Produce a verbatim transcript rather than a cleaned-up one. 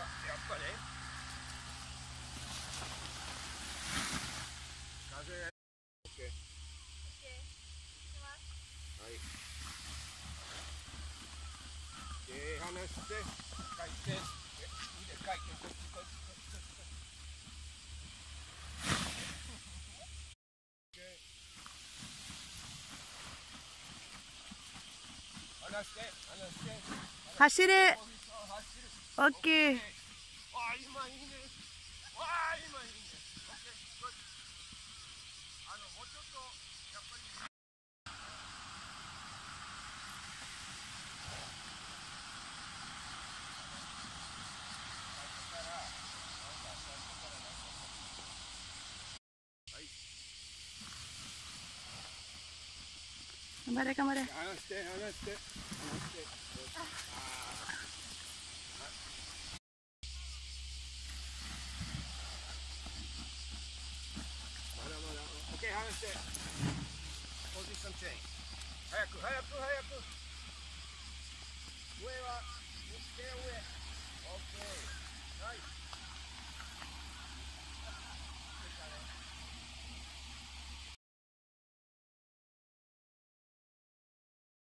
っぱね。風。オッケー。オッケー。します。はい。で、離して、回転。腕回転。こっちこっちこっちこっちこっち。オッケー。離して、離して。 走る。オッケー。 ああ、今いいね。ああ、今いいね。オッケー。あの、もうちょっと、やっぱり。 頑張れ頑張れ。 離して、離して、離して。ああ。まだまだ。オッケー、離して。ポジションチェンジ。早く、早く、早く。上は、手上。